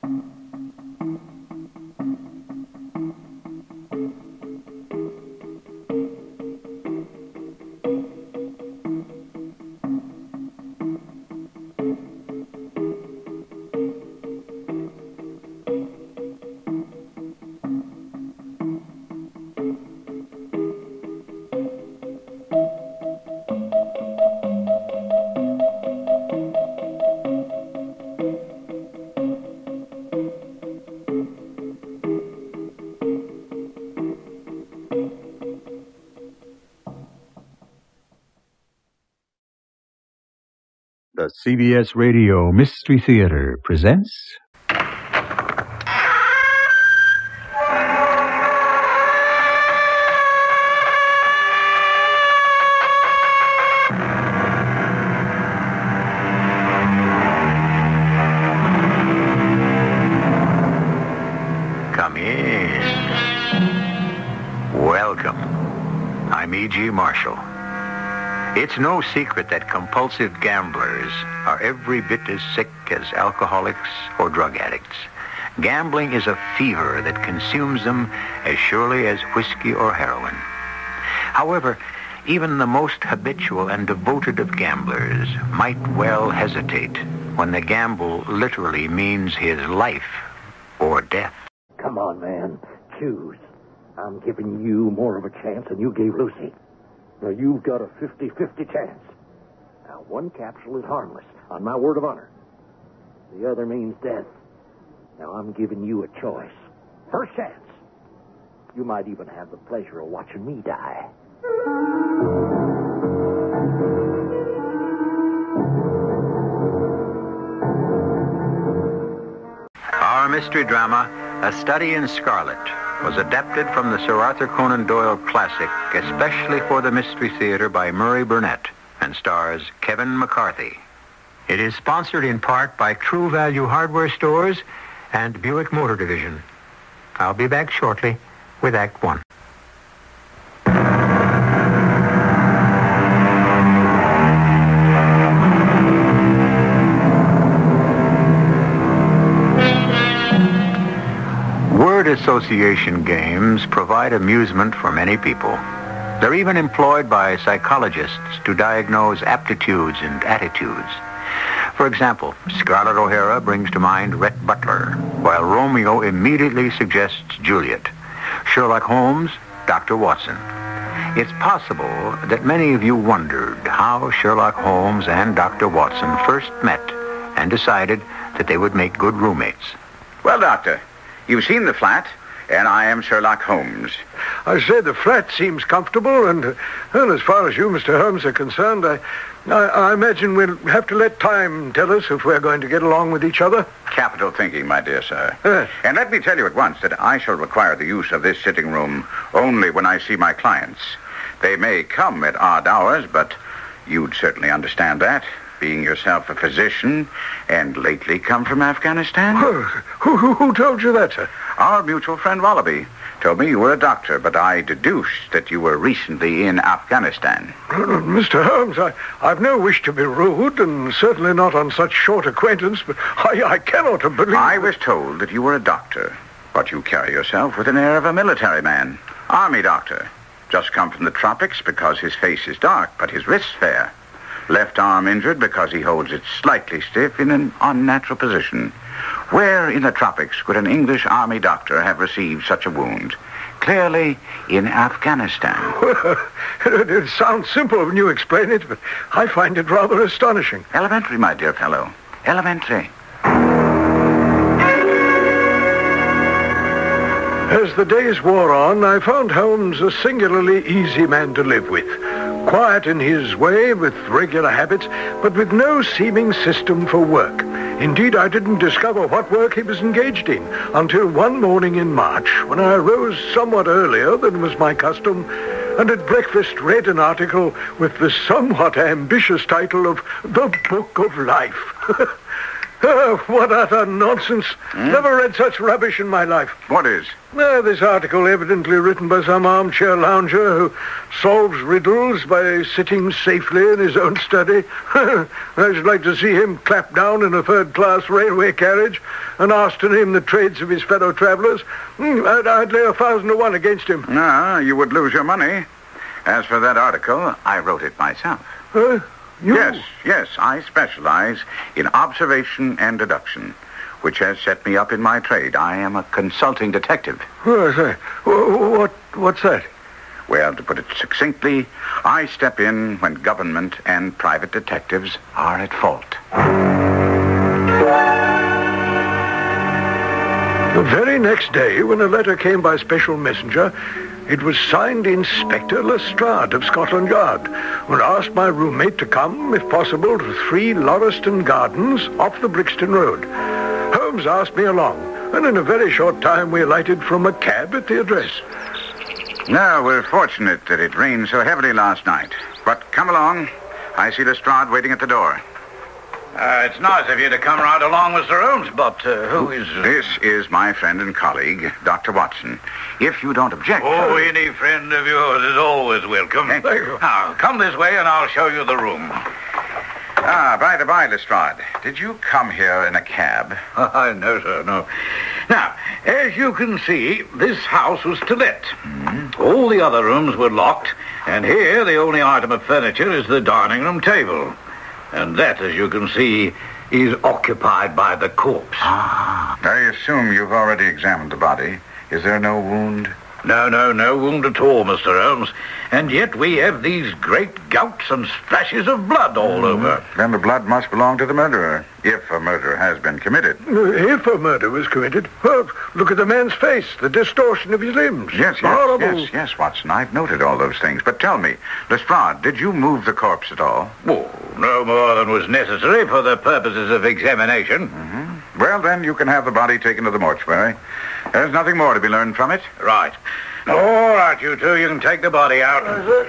The CBS Radio Mystery Theater presents... Come in. Welcome. I'm E.G. Marshall. It's no secret that compulsive gamblers are every bit as sick as alcoholics or drug addicts. Gambling is a fever that consumes them as surely as whiskey or heroin. However, even the most habitual and devoted of gamblers might well hesitate when the gamble literally means his life or death. Come on, man. Choose. I'm giving you more of a chance than you gave Lucy. Now, you've got a 50-50 chance. Now, one capsule is harmless, on my word of honor. The other means death. Now, I'm giving you a choice. First chance. You might even have the pleasure of watching me die. Our mystery drama, A Study in Scarlet, was adapted from the Sir Arthur Conan Doyle classic, especially for the Mystery Theater by Murray Burnett, and stars Kevin McCarthy. It is sponsored in part by True Value Hardware Stores and Buick Motor Division. I'll be back shortly with Act One. Word association games provide amusement for many people. They're even employed by psychologists to diagnose aptitudes and attitudes. For example, Scarlet O'Hara brings to mind Rhett Butler, while Romeo immediately suggests Juliet. Sherlock Holmes, Dr. Watson. It's possible that many of you wondered how Sherlock Holmes and Dr. Watson first met and decided that they would make good roommates. Well, Doctor, you've seen the flat, and I am Sherlock Holmes. I say the flat seems comfortable, and well, as far as you, Mr. Holmes, are concerned, I imagine we'll have to let time tell us if we're going to get along with each other. Capital thinking, my dear sir. And let me tell you at once that I shall require the use of this sitting room only when I see my clients. They may come at odd hours, but you'd certainly understand that, being yourself a physician and lately come from Afghanistan. Who told you that, sir? Our mutual friend Wallaby told me you were a doctor, but I deduced that you were recently in Afghanistan. Mr. Holmes, I've no wish to be rude, and certainly not on such short acquaintance, but I cannot believe... I was told that you were a doctor, but you carry yourself with an air of a military man. Army doctor. Just come from the tropics because his face is dark, but his wrist's fair. Left arm injured because he holds it slightly stiff in an unnatural position. Where in the tropics could an English army doctor have received such a wound? Clearly in Afghanistan. It sounds simple when you explain it, but I find it rather astonishing. Elementary, my dear fellow. Elementary. As the days wore on, I found Holmes a singularly easy man to live with. Quiet in his way, with regular habits, but with no seeming system for work. Indeed, I didn't discover what work he was engaged in until one morning in March, when I arose somewhat earlier than was my custom, and at breakfast read an article with the somewhat ambitious title of The Book of Life. What utter nonsense. Never read such rubbish in my life. What is? This article evidently written by some armchair lounger who solves riddles by sitting safely in his own study. I should like to see him clapped down in a third-class railway carriage and asked to name the trades of his fellow travellers. I'd lay 1,000 to 1 against him. No, you would lose your money. As for that article, I wrote it myself. You? Yes, I specialize in observation and deduction, which has set me up in my trade. I am a consulting detective. What's that? Well, to put it succinctly, I step in when government and private detectives are at fault. The very next day, when a letter came by special messenger, it was signed Inspector Lestrade of Scotland Yard, and asked my roommate to come, if possible, to 3 Lauriston Gardens off the Brixton Road. Holmes asked me along, and in a very short time we alighted from a cab at the address. Now, we're fortunate that it rained so heavily last night. But come along. I see Lestrade waiting at the door. It's nice of you to come right along, Mr. Holmes, but who is... This is my friend and colleague, Dr. Watson. If you don't object... Oh, any friend of yours is always welcome. Thank you. Now, come this way and I'll show you the room. By the by, Lestrade, did you come here in a cab? No, sir, no. Now, as you can see, this house was to let. All the other rooms were locked, and here the only item of furniture is the dining room table. And that, as you can see, is occupied by the corpse. I assume you've already examined the body. Is there no wound? No wound at all, Mr. Holmes. And yet we have these great gouts and splashes of blood all over. Then the blood must belong to the murderer, if a murder has been committed. If a murder was committed? Well, look at the man's face, the distortion of his limbs. Yes, Watson. I've noted all those things. But tell me, Lestrade, did you move the corpse at all? Oh, no more than was necessary for the purposes of examination. Well, then you can have the body taken to the mortuary. There's nothing more to be learned from it. Right. All right, you two, you can take the body out.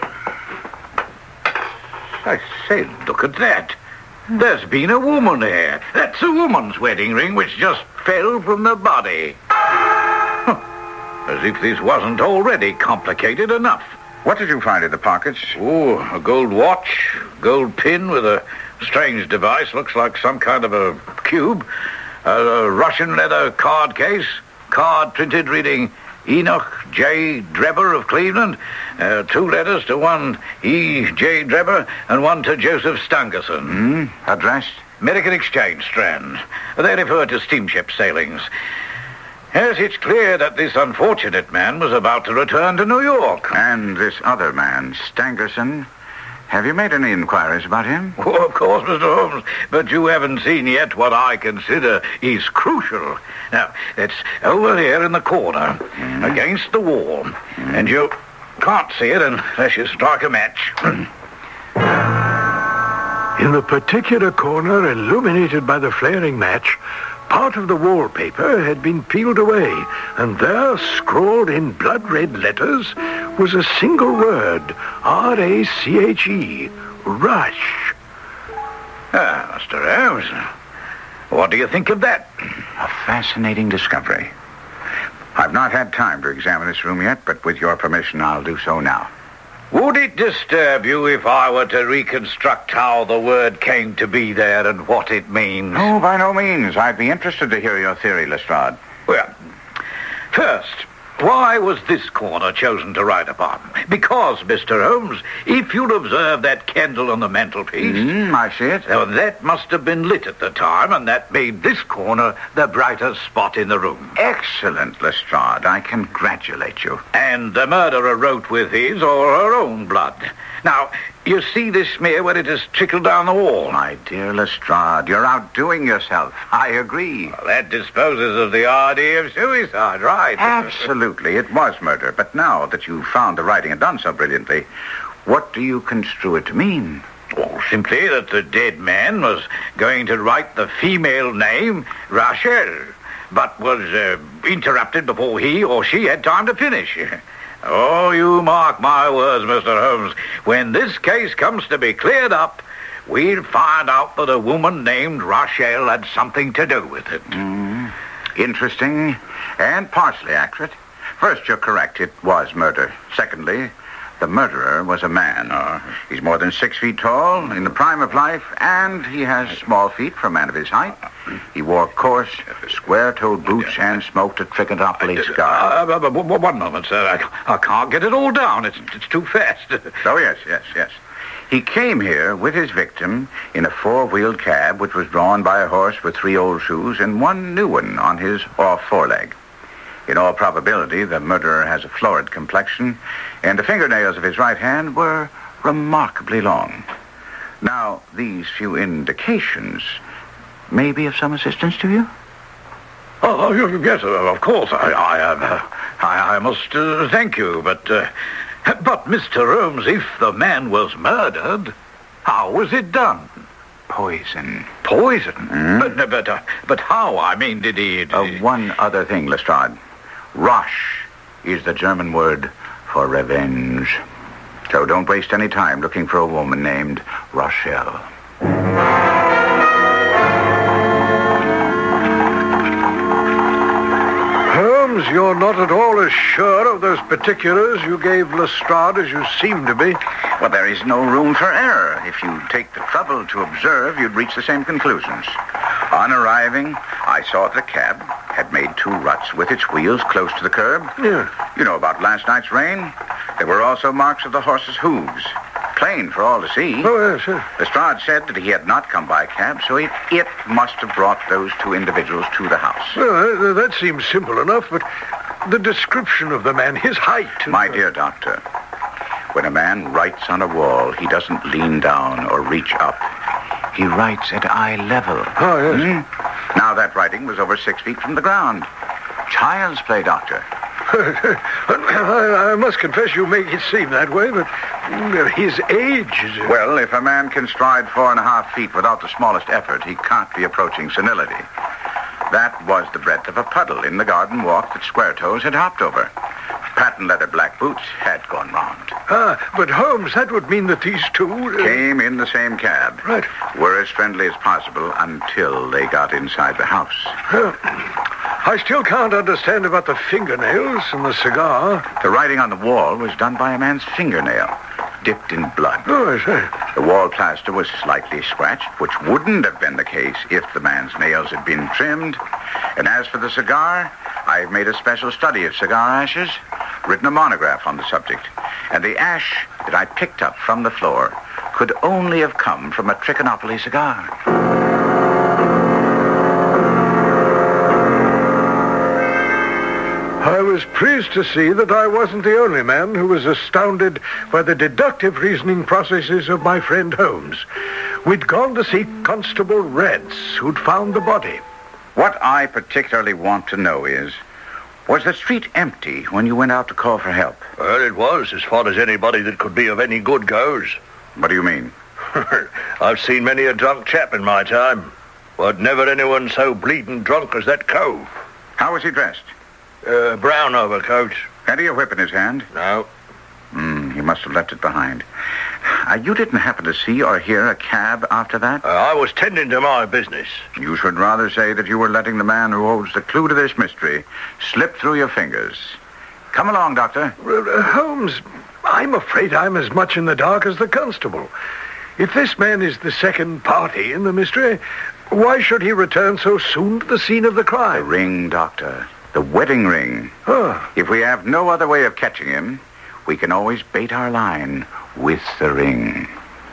I say, look at that. There's been a woman there. That's a woman's wedding ring which just fell from the body. As if this wasn't already complicated enough. What did you find in the pockets? Oh, a gold watch, gold pin with a strange device, looks like some kind of a cube, a Russian leather card case, card printed reading Enoch J. Drebber of Cleveland, 2 letters to one E. J. Drebber and one to Joseph Stangerson. Address? American Exchange, Strand. They refer to steamship sailings. Yes, it's clear that this unfortunate man was about to return to New York. And this other man, Stangerson, have you made any inquiries about him? Oh, of course, Mr. Holmes, but you haven't seen yet what I consider is crucial. Now, it's over here in the corner, against the wall, and you can't see it unless you strike a match. In the particular corner illuminated by the flaring match, part of the wallpaper had been peeled away, and there, scrawled in blood-red letters, was a single word, R-A-C-H-E, Rush. Mr. Holmes, what do you think of that? A fascinating discovery. I've not had time to examine this room yet, but with your permission, I'll do so now. Would it disturb you if I were to reconstruct how the word came to be there and what it means? No, by no means. I'd be interested to hear your theory, Lestrade. Well, first, why was this corner chosen to write upon? Because, Mr. Holmes, if you'll observe that candle on the mantelpiece... I see it. Now, that must have been lit at the time, and that made this corner the brightest spot in the room. Excellent, Lestrade. I congratulate you. And the murderer wrote with his or her own blood. Now, you see this smear where it has trickled down the wall? My dear Lestrade, you're outdoing yourself. I agree. Well, that disposes of the idea of suicide, right? Absolutely, it was murder. But now that you've found the writing and done so brilliantly, what do you construe it to mean? Well, simply that the dead man was going to write the female name, Rachel, but was interrupted before he or she had time to finish. Oh, you mark my words, Mr. Holmes. When this case comes to be cleared up, we'll find out that a woman named Rochelle had something to do with it. Interesting and partially accurate. First, you're correct. It was murder. Secondly, the murderer was a man. He's more than 6 feet tall, in the prime of life, and he has small feet for a man of his height. He wore coarse, square-toed boots and smoked a Trichinopoly cigar. One moment, sir. I can't get it all down. It's too fast. Oh, yes. He came here with his victim in a 4-wheeled cab, which was drawn by a horse with 3 old shoes and 1 new one on his off foreleg. In all probability, the murderer has a florid complexion, and the fingernails of his right hand were remarkably long. Now, these few indications may be of some assistance to you? Oh, yes, of course. I must thank you, but Mr. Holmes, if the man was murdered, how was it done? Poison. Poison? But how? I mean, did he... One other thing, Lestrade. Roche is the German word for revenge. So don't waste any time looking for a woman named Rochelle. Holmes, you're not at all as sure of those particulars you gave Lestrade as you seem to be. Well, there is no room for error. If you take the trouble to observe, you'd reach the same conclusions. On arriving, I saw the cab had made 2 ruts with its wheels close to the curb. Yeah. You know about last night's rain? There were also marks of the horse's hooves. Plain for all to see. Oh, yes, sir. Lestrade said that he had not come by cab, so it must have brought those 2 individuals to the house. Well, that seems simple enough, but the description of the man, his height... My dear doctor, when a man writes on a wall, he doesn't lean down or reach up. He writes at eye level. Oh, yes. Now, that writing was over 6 feet from the ground. Child's play, doctor. I must confess you make it seem that way, but his age is... Well, if a man can stride 4.5 feet without the smallest effort, he can't be approaching senility. That was the breadth of a puddle in the garden walk that Square-Toes had hopped over. Patent leather black boots had gone round. But Holmes, that would mean that these 2... Came in the same cab. Right. Were as friendly as possible until they got inside the house. I still can't understand about the fingernails and the cigar. The writing on the wall was done by a man's fingernail, dipped in blood. Oh, I see. The wall plaster was slightly scratched, which wouldn't have been the case if the man's nails had been trimmed. And as for the cigar, I've made a special study of cigar ashes, written a monograph on the subject. And the ash that I picked up from the floor could only have come from a Trichinopoly cigar. I was pleased to see that I wasn't the only man who was astounded by the deductive reasoning processes of my friend Holmes. We'd gone to see Constable Reds, who'd found the body. What I particularly want to know is, was the street empty when you went out to call for help? Well, it was, as far as anybody that could be of any good goes. What do you mean? I've seen many a drunk chap in my time, but never anyone so bleeding drunk as that cove. How was he dressed? Brown overcoat. Had he a whip in his hand? No. He must have left it behind. You didn't happen to see or hear a cab after that? I was tending to my business. You should rather say that you were letting the man who holds the clue to this mystery slip through your fingers. Come along, Doctor. Holmes, I'm afraid I'm as much in the dark as the constable. If this man is the second party in the mystery, why should he return so soon to the scene of the crime? The ring, Doctor. The wedding ring. If we have no other way of catching him, we can always bait our line with the ring.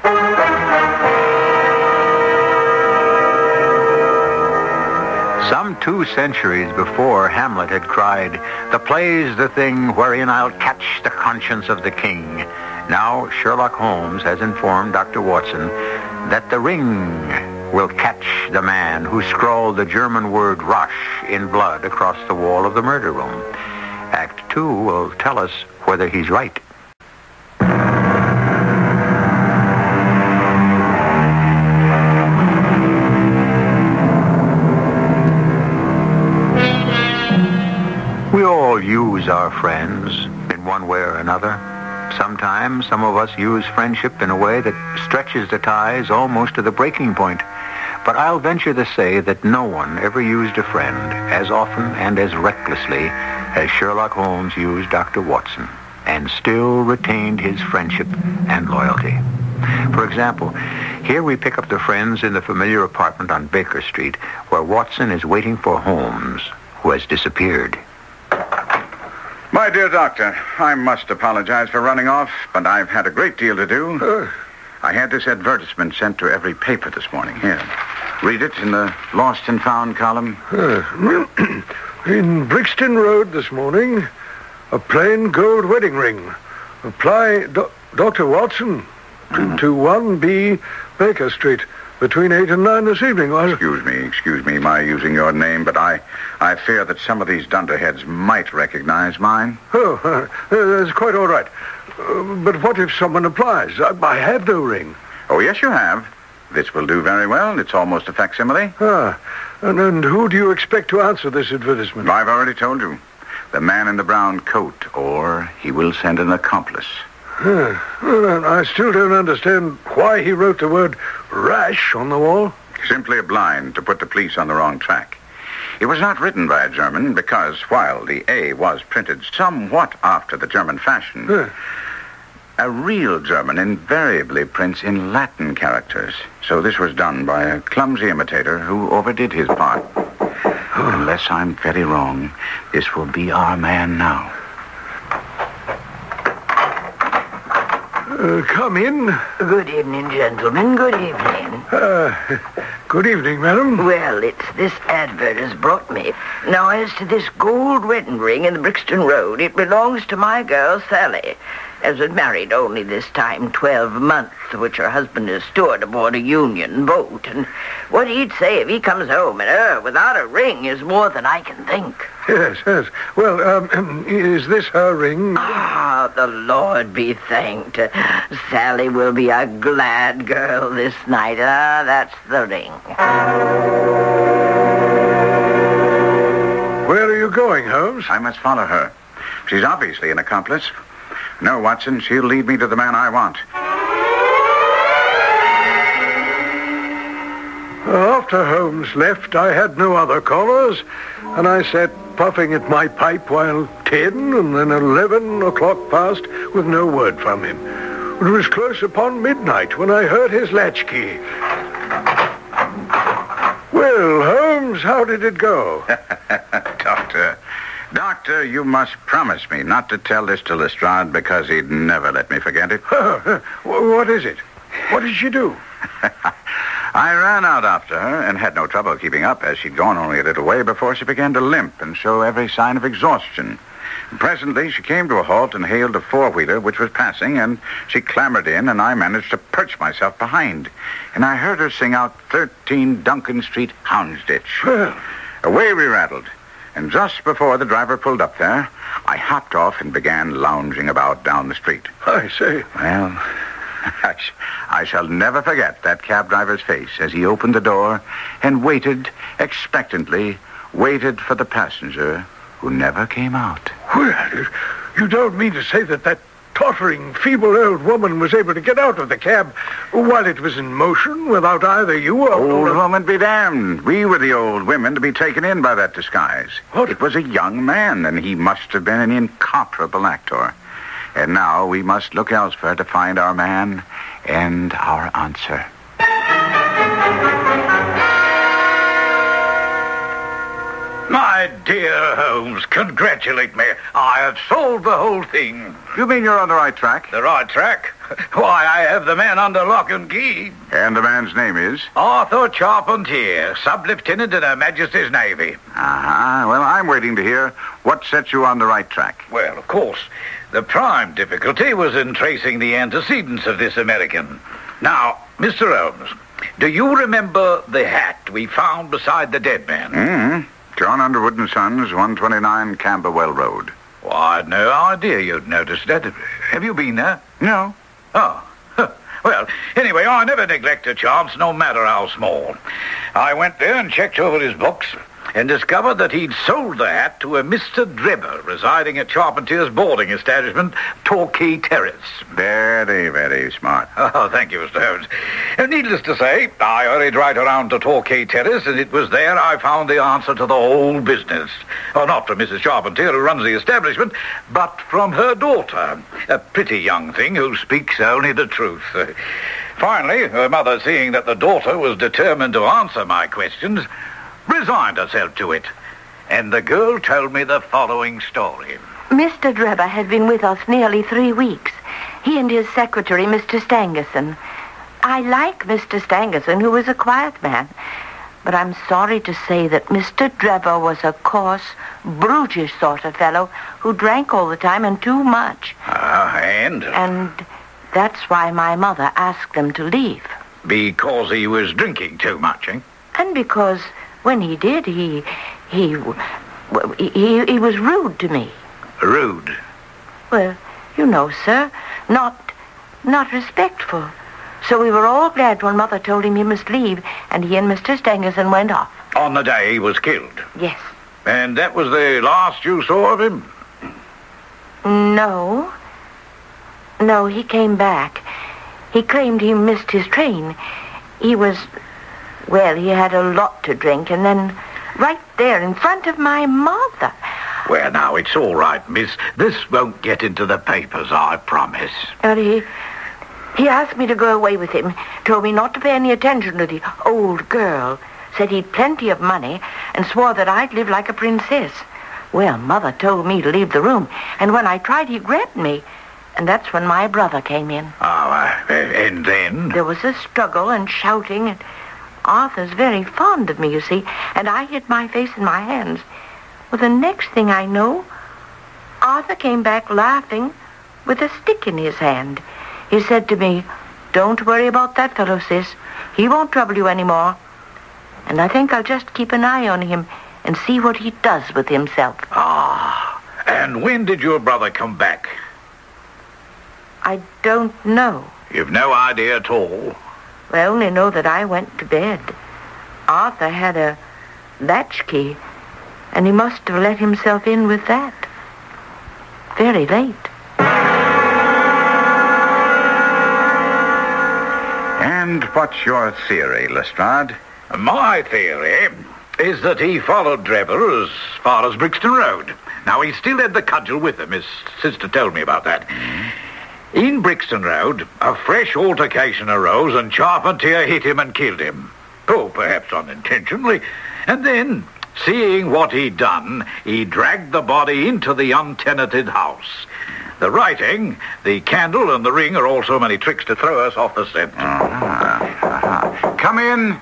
Some 2 centuries before, Hamlet had cried, "The play's the thing wherein I'll catch the conscience of the king." Now Sherlock Holmes has informed Dr. Watson that the ring will catch the man who scrawled the German word Roche in blood across the wall of the murder room. Act 2 will tell us whether he's right. We all use our friends in one way or another. Sometimes Sometimes some of us use friendship in a way that stretches the ties almost to the breaking point. But I'll venture to say that no one ever used a friend as often and as recklessly as Sherlock Holmes used Dr. Watson, and still retained his friendship and loyalty. For example, here we pick up the friends in the familiar apartment on Baker Street, where Watson is waiting for Holmes, who has disappeared. My dear doctor, I must apologize for running off, but I've had a great deal to do. I had this advertisement sent to every paper this morning. Here, read it in the Lost and Found column. In Brixton Road this morning, a plain gold wedding ring. Apply Dr. Watson, 221B Baker Street, between 8 and 9 this evening. Excuse me, my using your name, but I fear that some of these dunderheads might recognize mine. That's quite all right. But what if someone applies? I have no ring. Oh, yes, you have. This will do very well. It's almost a facsimile. And who do you expect to answer this advertisement? I've already told you. The man in the brown coat, or he will send an accomplice. Well, I still don't understand why he wrote the word rash on the wall. Simply a blind to put the police on the wrong track. It was not written by a German because, while the A was printed somewhat after the German fashion, a real German invariably prints in Latin characters. So this was done by a clumsy imitator who overdid his part. Unless I'm very wrong, this will be our man now. Come in. Good evening, gentlemen. Good evening. Good evening, madam. Well, it's this advert has brought me. Now, as to this gold wedding ring in the Brixton Road, it belongs to my girl, Sally. As was married only this time 12 months, which her husband is steward aboard a Union boat. And what he'd say if he comes home and her without a ring is more than I can think. Yes. Well, is this her ring? Ah, the Lord be thanked. Sally will be a glad girl this night. That's the ring. Where are you going, Holmes? I must follow her. She's obviously an accomplice. No, Watson, she'll lead me to the man I want. After Holmes left, I had no other callers, and I sat puffing at my pipe while 10 and then 11 o'clock passed with no word from him. It was close upon midnight when I heard his latchkey. Well, Holmes, how did it go? Doctor, you must promise me not to tell this to Lestrade because he'd never let me forget it. What is it? What did she do? I ran out after her and had no trouble keeping up, as she'd gone only a little way before she began to limp and show every sign of exhaustion. Presently, she came to a halt and hailed a four-wheeler which was passing, and she clambered in, and I managed to perch myself behind. And I heard her sing out 13 Duncan Street, Houndsditch. Well. Away we rattled. And just before the driver pulled up there, I hopped off and began lounging about down the street. I see. Well, I shall never forget that cab driver's face as he opened the door and waited expectantly, waited for the passenger who never came out. Well, you don't mean to say that tottering, feeble old woman was able to get out of the cab while it was in motion without either you or... Old woman be damned. We were the old women to be taken in by that disguise. What? It was a young man, and he must have been an incomparable actor. And now we must look elsewhere to find our man and our answer. My dear Holmes, congratulate me. I have solved the whole thing. You mean you're on the right track? The right track? Why, I have the man under lock and key. And the man's name is? Arthur Charpentier, Sub-Lieutenant in Her Majesty's Navy. Well, I'm waiting to hear what set you on the right track. Well, of course, the prime difficulty was in tracing the antecedents of this American. Now, Mr. Holmes, do you remember the hat we found beside the dead man? Mm-hmm. John Underwood & Sons, 129 Camberwell Road. Well, I had no idea you'd noticed that. Have you been there? No. Oh. Well, anyway, I never neglect a chance, no matter how small. I went there and checked over his books. and discovered that he'd sold the hat to a Mr. Drebber residing at Charpentier's boarding establishment, Torquay Terrace. Very, very smart. Oh, thank you, Mr. Holmes. And needless to say, I hurried right around to Torquay Terrace, and it was there I found the answer to the whole business. Oh, not from Mrs. Charpentier, who runs the establishment, but from her daughter, a pretty young thing who speaks only the truth. Finally, her mother, seeing that the daughter was determined to answer my questions, resigned herself to it. And the girl told me the following story. Mr. Drebber had been with us nearly 3 weeks. He and his secretary, Mr. Stangerson. I like Mr. Stangerson, who was a quiet man. But I'm sorry to say that Mr. Drebber was a coarse, brutish sort of fellow who drank all the time and too much. And? And that's why my mother asked them to leave. Because he was drinking too much, eh? And because when he did, he was rude to me. Rude? Well, you know, sir, not respectful. So we were all glad when Mother told him he must leave, and he and Mr. Stangerson went off. On the day he was killed? Yes. And that was the last you saw of him? No, he came back. He claimed he missed his train. He had a lot to drink, and then right there in front of my mother. Well, now, it's all right, miss. This won't get into the papers, I promise. And he asked me to go away with him, told me not to pay any attention to the old girl, said he'd plenty of money, and swore that I'd live like a princess. Well, Mother told me to leave the room, and when I tried, he grabbed me. And that's when my brother came in. And then? There was a struggle and shouting, and Arthur's very fond of me, you see, and I hid my face in my hands. Well, the next thing I know, Arthur came back laughing with a stick in his hand. He said to me, "Don't worry about that fellow, sis. He won't trouble you anymore." And I think I'll just keep an eye on him and see what he does with himself. And when did your brother come back? I don't know. You've no idea at all? I only know that I went to bed. Arthur had a latchkey, and he must have let himself in with that. Very late. And what's your theory, Lestrade? My theory is that he followed Drebber as far as Brixton Road. Now, he still had the cudgel with him. His sister told me about that. In Brixton Road, a fresh altercation arose and Charpentier hit him and killed him. Oh, perhaps unintentionally. And then, seeing what he'd done, he dragged the body into the untenanted house. The writing, the candle, and the ring are all so many tricks to throw us off the scent. Come in.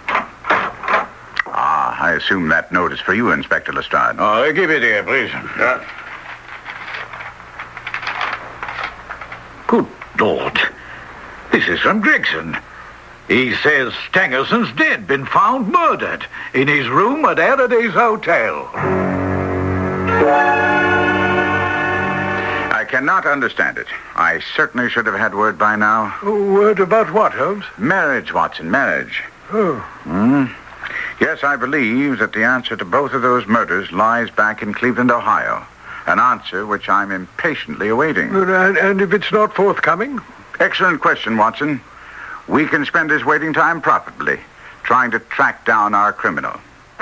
I assume that note is for you, Inspector Lestrade. Oh, give it here, please. Good Lord. This is from Gregson. He says Stangerson's dead, been found murdered in his room at Herody's Hotel. I cannot understand it. I certainly should have had word by now. Word about what, Holmes? Marriage, Watson, marriage. Oh. Yes, I believe that the answer to both of those murders lies back in Cleveland, Ohio. An answer which I'm impatiently awaiting. And if it's not forthcoming? Excellent question, Watson. We can spend his waiting time profitably, trying to track down our criminal.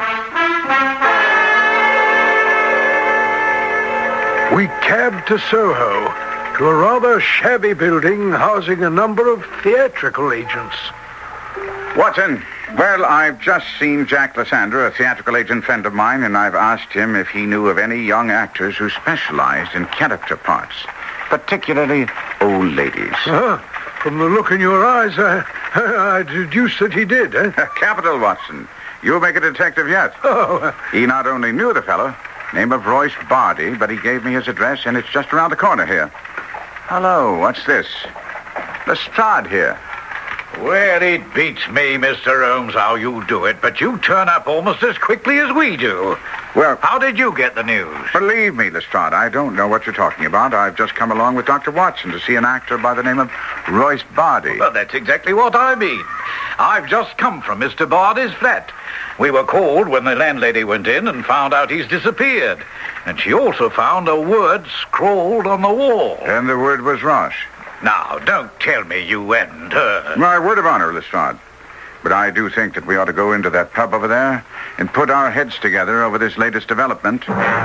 We cabbed to Soho, to a rather shabby building housing a number of theatrical agents. Watson, well, I've just seen Jack Lysander, a theatrical agent friend of mine, and I've asked him if he knew of any young actors who specialized in character parts, particularly old ladies. From the look in your eyes, I deduced that he did, eh? Capital, Watson. You'll make a detective yet. Oh. He not only knew the fellow, name of Royce Bardi, but he gave me his address, and it's just around the corner here. Hello, what's this? Lestrade here. Well, it beats me, Mr. Holmes, how you do it, but you turn up almost as quickly as we do. Well, how did you get the news? Believe me, Lestrade, I don't know what you're talking about. I've just come along with Dr. Watson to see an actor by the name of Royce Bardi. Well, that's exactly what I mean. I've just come from Mr. Bardi's flat. We were called when the landlady went in and found out he's disappeared. And she also found a word scrawled on the wall. And the word was Roche. Now, don't tell me you and her. My word of honor, Lestrade. But I do think that we ought to go into that pub over there and put our heads together over this latest development.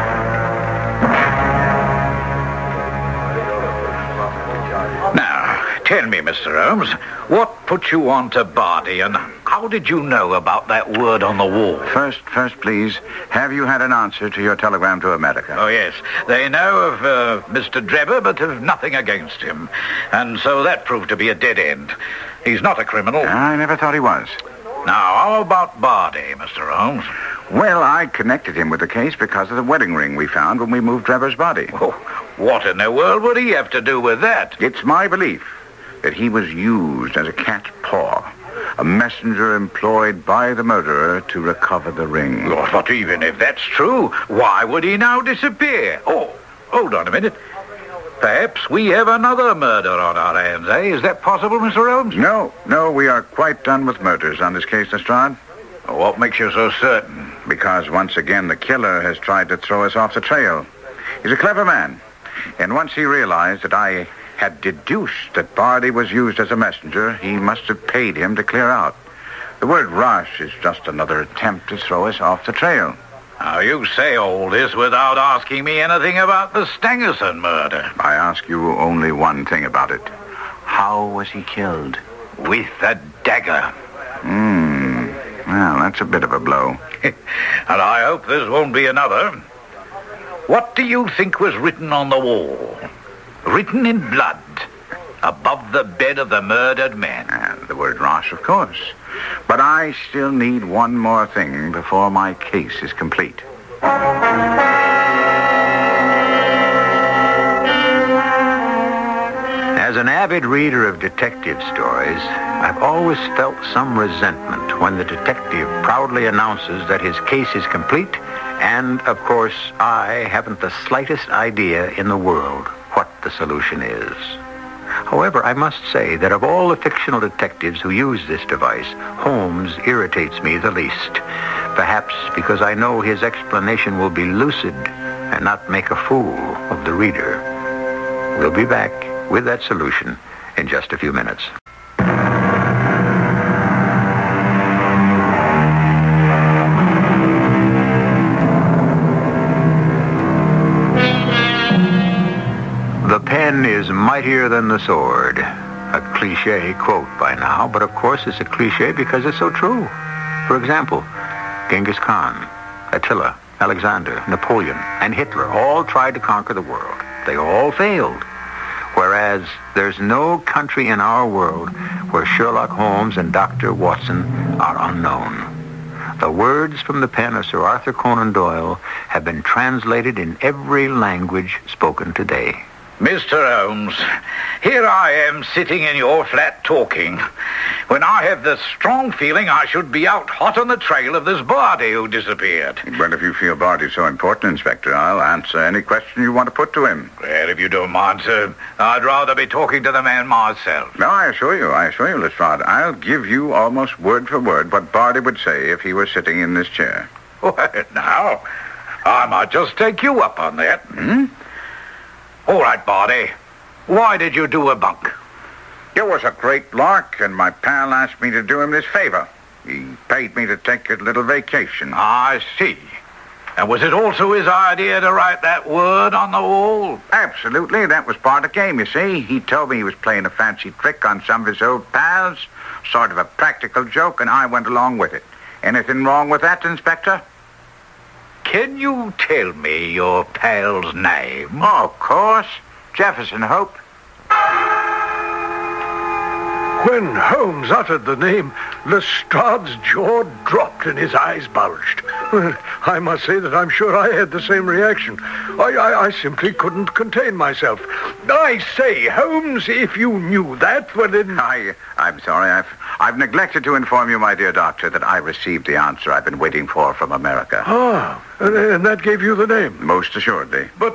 Now, tell me, Mr. Holmes, what put you on to Bardi, and how did you know about that word on the wall? First, please, have you had an answer to your telegram to America? Oh, yes. They know of Mr. Drebber, but have nothing against him. And so that proved to be a dead end. He's not a criminal. I never thought he was. Now, how about Bardi, Mr. Holmes? Well, I connected him with the case because of the wedding ring we found when we moved Drebber's body. Oh, what in the world would he have to do with that? It's my belief that he was used as a cat's paw, a messenger employed by the murderer to recover the ring. Lord, but even if that's true, why would he now disappear? Oh, hold on a minute. Perhaps we have another murder on our hands, eh? Is that possible, Mr. Holmes? No, we are quite done with murders on this case, Lestrade. What makes you so certain? Because once again the killer has tried to throw us off the trail. He's a clever man. And once he realized that I had deduced that Bardi was used as a messenger, he must have paid him to clear out. The word Roche is just another attempt to throw us off the trail. Now, you say all this without asking me anything about the Stangerson murder. I ask you only one thing about it. How was he killed? With a dagger. Well, that's a bit of a blow. And I hope this won't be another. What do you think was written on the wall? Written in blood, above the bed of the murdered man. The word Roche, of course. But I still need one more thing before my case is complete. As an avid reader of detective stories, I've always felt some resentment when the detective proudly announces that his case is complete, and, of course, I haven't the slightest idea in the world what the solution is. However, I must say that of all the fictional detectives who use this device, Holmes irritates me the least. Perhaps because I know his explanation will be lucid and not make a fool of the reader. We'll be back with that solution in just a few minutes. The pen is mightier than the sword. A cliché quote by now, but of course it's a cliché because it's so true. For example, Genghis Khan, Attila, Alexander, Napoleon, and Hitler all tried to conquer the world. They all failed. Whereas there's no country in our world where Sherlock Holmes and Dr. Watson are unknown. The words from the pen of Sir Arthur Conan Doyle have been translated in every language spoken today. Mr. Holmes, here I am sitting in your flat talking, when I have the strong feeling I should be out hot on the trail of this Bardi who disappeared. Well, if you feel Bardi's so important, Inspector, I'll answer any question you want to put to him. Well, if you don't mind, sir, I'd rather be talking to the man myself. No, I assure you, Lestrade, I'll give you almost word for word what Bardi would say if he were sitting in this chair. Well, now, I might just take you up on that. All right, Bardi. Why did you do a bunk? It was a great lark, and my pal asked me to do him this favor. He paid me to take a little vacation. I see. And was it also his idea to write that word on the wall? Absolutely. That was part of the game, you see. He told me he was playing a fancy trick on some of his old pals, sort of a practical joke, and I went along with it. Anything wrong with that, Inspector? Can you tell me your pal's name? Oh, of course. Jefferson Hope. When Holmes uttered the name, Lestrade's jaw dropped and his eyes bulged. Well, I must say that I'm sure I had the same reaction. I simply couldn't contain myself. I say, Holmes, if you knew that, well then... I'm sorry. I've neglected to inform you, my dear doctor, that I received the answer I've been waiting for from America. Ah, and that gave you the name? Most assuredly. But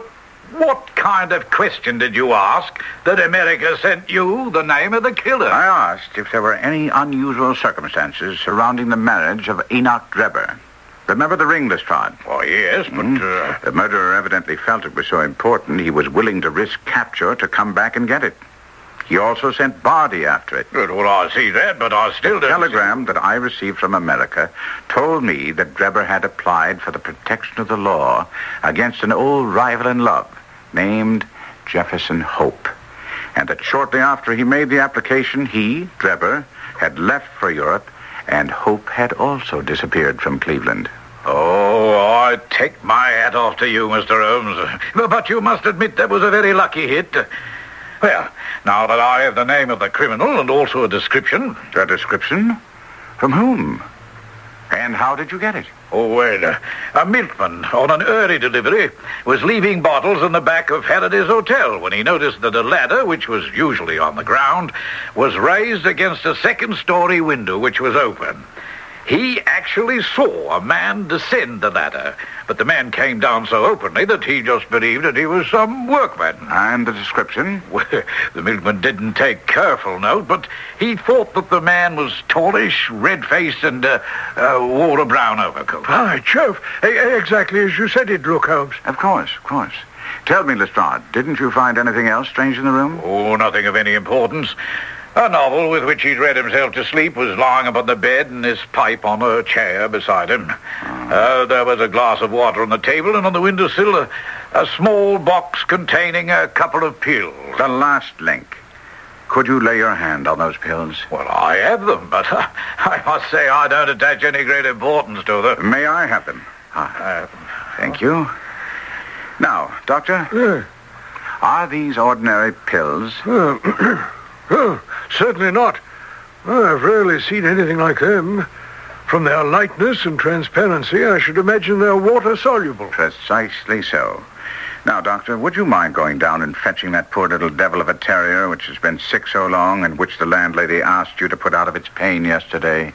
What kind of question did you ask that America sent you the name of the killer? I asked if there were any unusual circumstances surrounding the marriage of Enoch Drebber. Remember the ring, Lestrade? Oh, yes, but... The murderer evidently felt it was so important he was willing to risk capture to come back and get it. He also sent Bardi after it. Good, well, I see that, but I still don't... The telegram that I received from America told me that Drebber had applied for the protection of the law against an old rival in love named Jefferson Hope, and that shortly after he made the application, he, Drebber, had left for Europe, and Hope had also disappeared from Cleveland. Oh, I take my hat off to you, Mr. Holmes. But you must admit that was a very lucky hit. Well, now that I have the name of the criminal and also a description... A description? From whom? And how did you get it? Oh, well, a milkman on an early delivery was leaving bottles in the back of Faraday's hotel when he noticed that a ladder, which was usually on the ground, was raised against a second-story window which was open. He actually saw a man descend the ladder, but the man came down so openly that he just believed that he was some workman. And the description? Well, the milkman didn't take careful note, but he thought that the man was tallish, red-faced, and wore a brown overcoat. By Jove, exactly as you said it, Look, Holmes. Of course. Tell me, Lestrade, didn't you find anything else strange in the room? Oh, nothing of any importance. A novel with which he'd read himself to sleep was lying upon the bed and his pipe on a chair beside him. There was a glass of water on the table, and on the windowsill a small box containing a couple of pills. The last link. Could you lay your hand on those pills? Well, I have them, but I must say I don't attach any great importance to them. May I have them? Thank you. Now, Doctor, are these ordinary pills? Certainly not. I've rarely seen anything like them. From their lightness and transparency, I should imagine they're water-soluble. Precisely so. Now, Doctor, would you mind going down and fetching that poor little devil of a terrier which has been sick so long and which the landlady asked you to put out of its pain yesterday?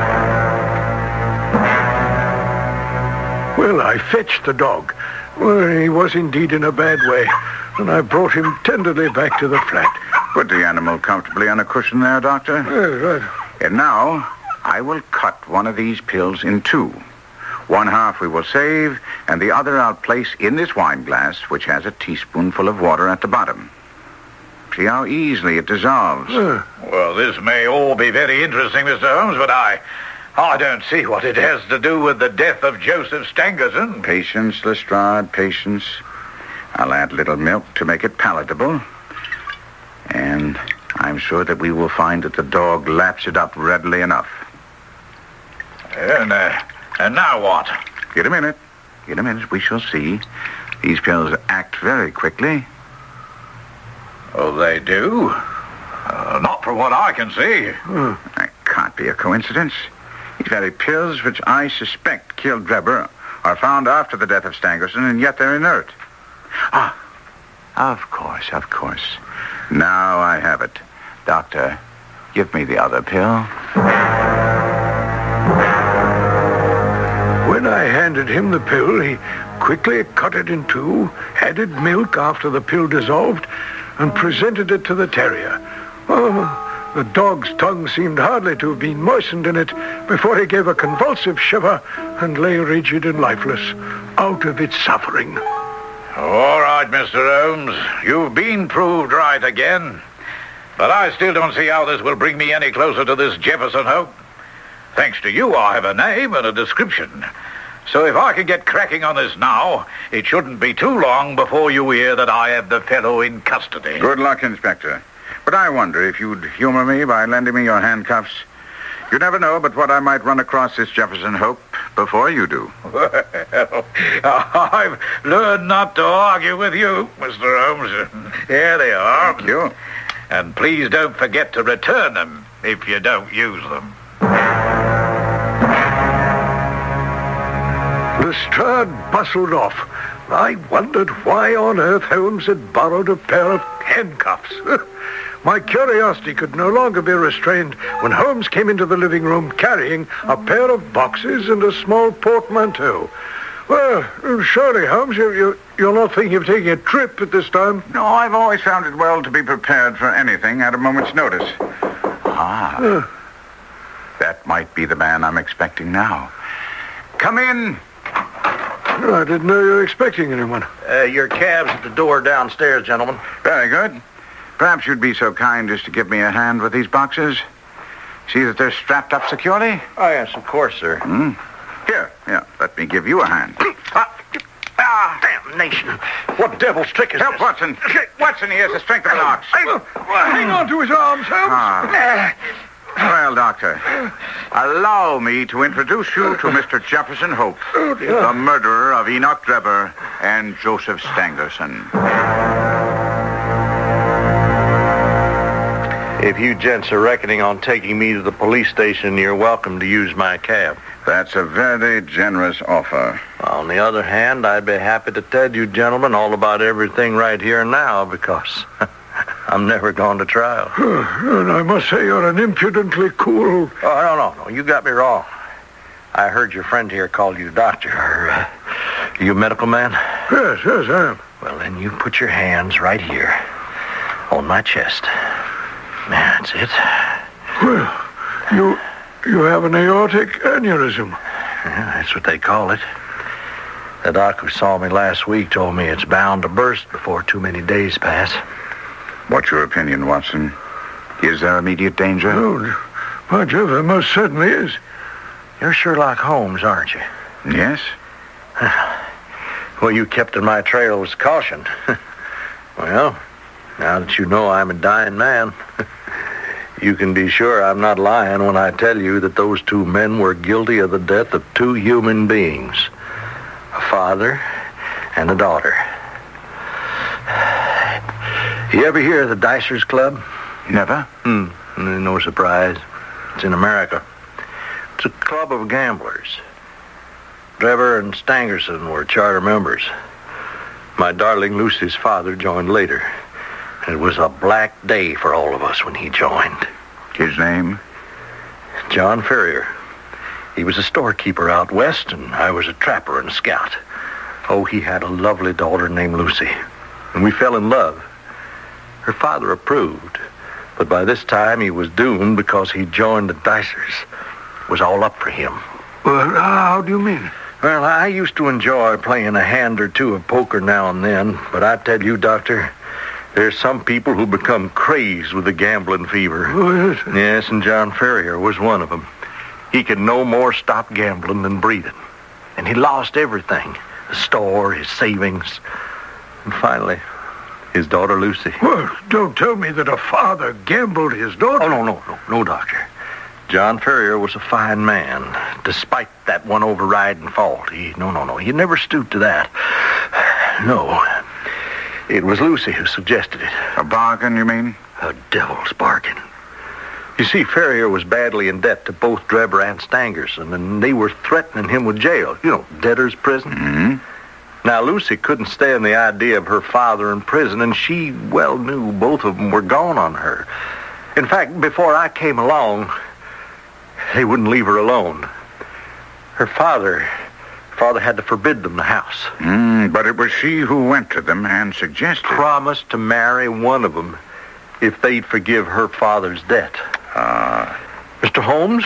Well, I fetched the dog. Well, he was indeed in a bad way, and I brought him tenderly back to the flat. Put the animal comfortably on a cushion there, Doctor. Yes, right. And now, I will cut one of these pills in two. One half we will save, and the other I'll place in this wine glass, which has a teaspoonful of water at the bottom. See how easily it dissolves. Well, this may all be very interesting, Mr. Holmes, but I don't see what it has to do with the death of Joseph Stangerson. Patience, Lestrade, patience. I'll add a little milk to make it palatable. And I'm sure that we will find that the dog laps it up readily enough. And now what? In a minute, we shall see. These pills act very quickly. Oh, they do? Not from what I can see. That can't be a coincidence. These very pills which I suspect killed Drebber are found after the death of Stangerson, and yet they're inert. Of course. Now I have it. Doctor, give me the other pill. When I handed him the pill, he quickly cut it in two, added milk after the pill dissolved, and presented it to the terrier. Oh, the dog's tongue seemed hardly to have been moistened in it before he gave a convulsive shiver and lay rigid and lifeless, out of its suffering. All right, Mr. Holmes. You've been proved right again. But I still don't see how this will bring me any closer to this Jefferson Hope. Thanks to you, I have a name and a description. So if I can get cracking on this now, it shouldn't be too long before you hear that I have the fellow in custody. Good luck, Inspector. But I wonder if you'd humor me by lending me your handcuffs. You never know but what I might run across this Jefferson Hope before you do. Well, I've learned not to argue with you, Mr. Holmes. Here they are. Thank you. And please don't forget to return them if you don't use them. Lestrade bustled off. I wondered why on earth Holmes had borrowed a pair of handcuffs. My curiosity could no longer be restrained when Holmes came into the living room carrying a pair of boxes and a small portmanteau. Well, surely, Holmes, you're not thinking of taking a trip at this time? No, I've always found it well to be prepared for anything at a moment's notice. That might be the man I'm expecting now. Come in. I didn't know you were expecting anyone. Your cab's at the door downstairs, gentlemen. Very good. Perhaps you'd be so kind as to give me a hand with these boxes. See that they're strapped up securely? Oh, yes, of course, sir. Here, let me give you a hand. Damnation. What devil's trick is Help, this? Watson. Watson, he has the strength of an ox. Hang on to his arms, Holmes. Well, Doctor, allow me to introduce you to Mr. Jefferson Hope, the murderer of Enoch Drebber and Joseph Stangerson. If you gents are reckoning on taking me to the police station, you're welcome to use my cab. That's a very generous offer. On the other hand, I'd be happy to tell you gentlemen all about everything right here and now, because I'm never going to trial. And I must say you're an impudently cool... Oh, no. You got me wrong. I heard your friend here call you doctor. Are you a medical man? Yes, I am. Well, then you put your hands right here on my chest. That's it. Well, you have an aortic aneurysm. Yeah, that's what they call it. The doc who saw me last week told me it's bound to burst before too many days pass. What's your opinion, Watson? Is there immediate danger? Oh, by Jove, there most certainly is. You're Sherlock Holmes, aren't you? Yes. Well, you kept in my trail with caution. Well, now that you know I'm a dying man, you can be sure I'm not lying when I tell you that those two men were guilty of the death of two human beings, a father and a daughter. You ever hear of the Dicers Club? Never. No surprise. It's in America. It's a club of gamblers. Drebber and Stangerson were charter members. My darling Lucy's father joined later. It was a black day for all of us when he joined. His name? John Ferrier. He was a storekeeper out west, and I was a trapper and scout. Oh, he had a lovely daughter named Lucy, and we fell in love. Her father approved, but by this time he was doomed because he joined the Dicers. It was all up for him. Well, how do you mean? Well, I used to enjoy playing a hand or two of poker now and then, but I tell you, Doctor, there's some people who become crazed with the gambling fever. Oh, yes? Yes, and John Ferrier was one of them. He could no more stop gambling than breathing. And he lost everything. The store, his savings. And finally, his daughter Lucy. Well, don't tell me that a father gambled his daughter. Oh, no, Doctor. John Ferrier was a fine man, despite that one overriding fault. He never stooped to that. No. It was Lucy who suggested it. A bargain, you mean? A devil's bargain. You see, Ferrier was badly in debt to both Drebber and Stangerson, and they were threatening him with jail. Debtor's prison. Mm-hmm. Now, Lucy couldn't stand the idea of her father in prison, and she well knew both of them were gone on her. In fact, before I came along, they wouldn't leave her alone. Her father had to forbid them the house. But it was she who went to them and suggested... Promised to marry one of them if they'd forgive her father's debt. Mr. Holmes,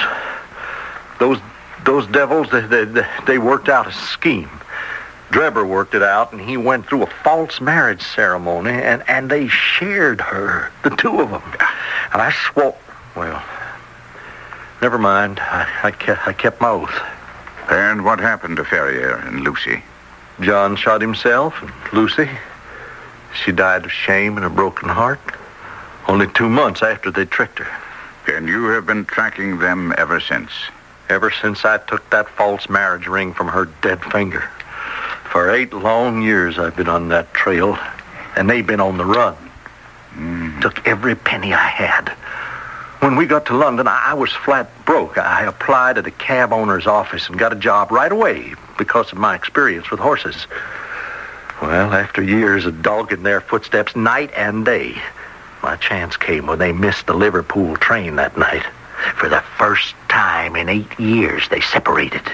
those devils, they worked out a scheme. Drebber worked it out, and he went through a false marriage ceremony, and they shared her, the two of them. And I swore... Well, never mind. I kept my oath. And what happened to Ferrier and Lucy? John shot himself, and Lucy, she died of shame and a broken heart. Only 2 months after they tricked her. And you have been tracking them ever since? Ever since I took that false marriage ring from her dead finger. For 8 long years I've been on that trail, and they've been on the run. Took every penny I had. When we got to London, I was flat broke. I applied at a cab owner's office and got a job right away because of my experience with horses. Well, after years of dogging their footsteps night and day, my chance came when they missed the Liverpool train that night. For the first time in 8 years, they separated.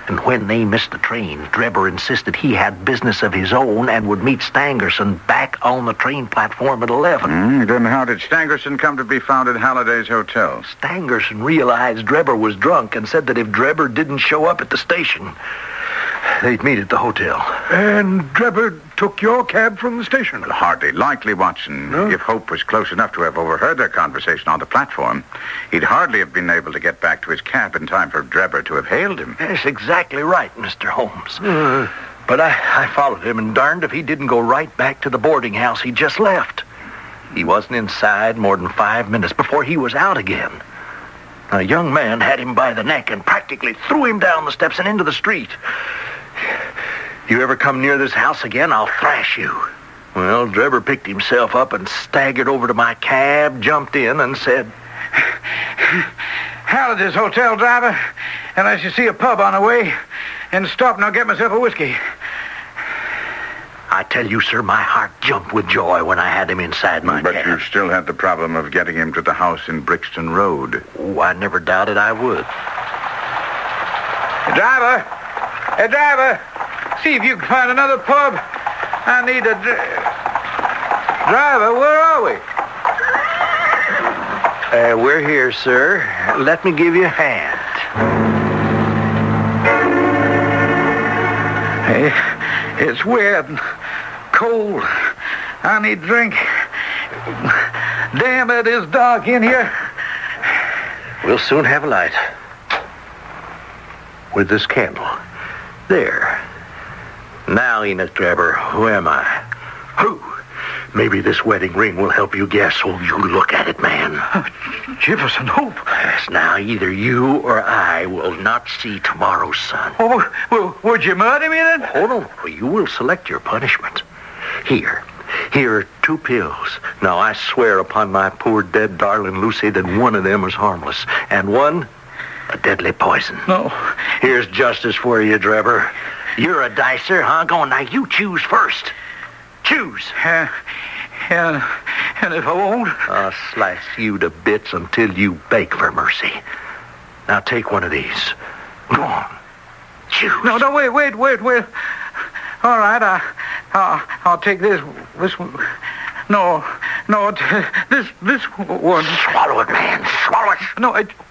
And when they missed the train, Drebber insisted he had business of his own and would meet Stangerson back on the train platform at 11. Then how did Stangerson come to be found at Halliday's hotel? Stangerson realized Drebber was drunk and said that if Drebber didn't show up at the station, they'd meet at the hotel. And Drebber took your cab from the station? Hardly likely, Watson. No? If Hope was close enough to have overheard their conversation on the platform, he'd hardly have been able to get back to his cab in time for Drebber to have hailed him. That's exactly right, Mr. Holmes. But I followed him, and darned if he didn't go right back to the boarding house he just left. He wasn't inside more than 5 minutes before he was out again. A young man had him by the neck and practically threw him down the steps and into the street. You ever come near this house again, I'll thrash you. Well, Drebber picked himself up and staggered over to my cab, jumped in, and said, Halliday's hotel, driver. And I should see a pub on the way. And stop and I'll get myself a whiskey. I tell you, sir, my heart jumped with joy when I had him inside my But cab. you still had the problem of getting him to the house in Brixton Road. Oh, I never doubted I would. Driver! Hey, driver! See if you can find another pub. I need a... Driver, where are we? We're here, sir. Let me give you a hand. Hey, it's wet and cold. I need a drink. Damn, it is dark in here. We'll soon have a light. With this candle. There. Now, Enoch Drebber, who am I? Who? Maybe this wedding ring will help you guess. Oh, you look at it, man. Jefferson Hope. Yes, now either you or I will not see tomorrow's sun. Oh, well, would you murder me then? Hold on. You will select your punishment. Here are 2 pills. Now, I swear upon my poor dead darling Lucy that one of them is harmless, and one a deadly poison. No. Here's justice for you, Drebber. You're a dicer, huh? Go on, now you choose first. Choose. And if I won't? I'll slice you to bits until you beg for mercy. Now take one of these. Go on. Choose. No, wait. All right, I'll take this one. No, this one. Swallow it, man. Swallow it. No,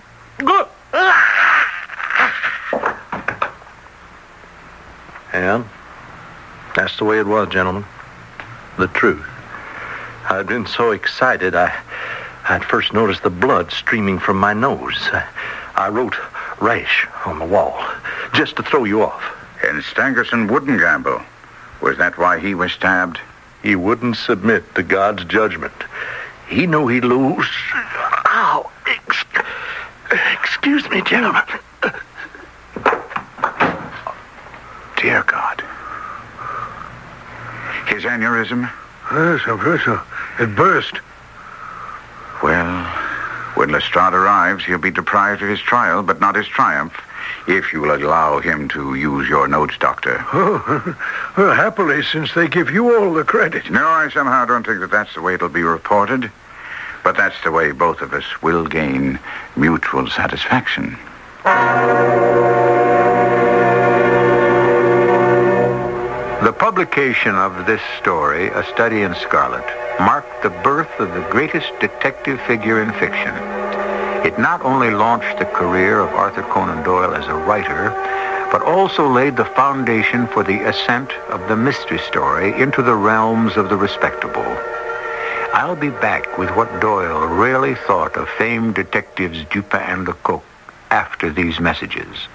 And that's the way it was, gentlemen. The truth. I'd been so excited, I'd first noticed the blood streaming from my nose. I wrote rash on the wall, just to throw you off. And Stangerson wouldn't gamble. Was that why he was stabbed? He wouldn't submit to God's judgment. He knew he'd lose. Ow! Excuse me, gentlemen. Dear God. His aneurysm? Yes, it burst. Well, when Lestrade arrives, he'll be deprived of his trial, but not his triumph, if you will allow him to use your notes, Doctor. Oh, well, happily, since they give you all the credit. No, I somehow don't think that that's the way it'll be reported. But that's the way both of us will gain mutual satisfaction. The publication of this story, A Study in Scarlet, marked the birth of the greatest detective figure in fiction. It not only launched the career of Arthur Conan Doyle as a writer, but also laid the foundation for the ascent of the mystery story into the realms of the respectable. I'll be back with what Doyle really thought of famed detectives Dupin and Lecoq after these messages.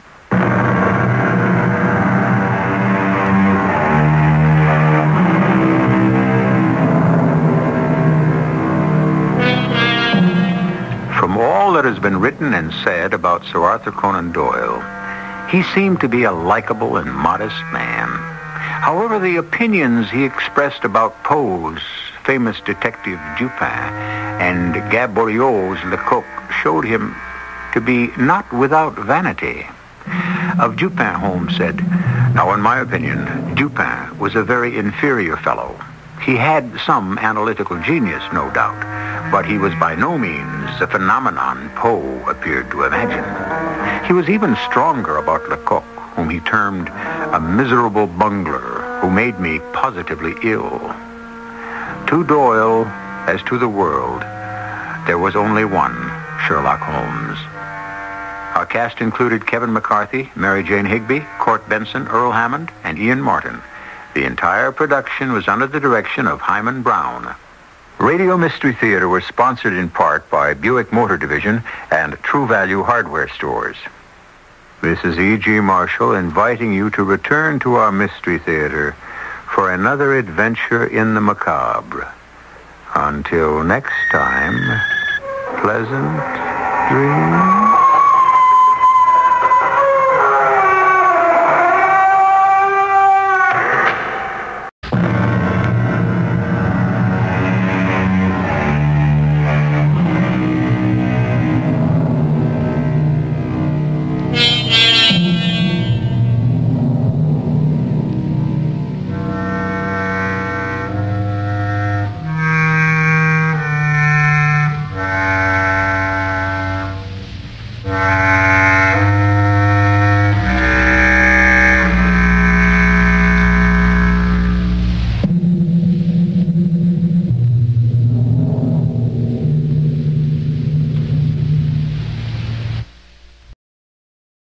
From all that has been written and said about Sir Arthur Conan Doyle, he seemed to be a likable and modest man. However, the opinions he expressed about Poe's famous detective Dupin and Gaboriau's Lecoq showed him to be not without vanity. Of Dupin, Holmes said, "Now, in my opinion, Dupin was a very inferior fellow. He had some analytical genius, no doubt, But he was by no means the phenomenon Poe appeared to imagine. He was even stronger about Lecoq, whom he termed a miserable bungler who made me positively ill. To Doyle, as to the world, there was only one Sherlock Holmes. Our cast included Kevin McCarthy, Mary Jane Higby, Court Benson, Earl Hammond, and Ian Martin. The entire production was under the direction of Hyman Brown. Radio Mystery Theater was sponsored in part by Buick Motor Division and True Value Hardware Stores. This is E.G. Marshall inviting you to return to our Mystery Theater for another adventure in the macabre. Until next time, pleasant dreams.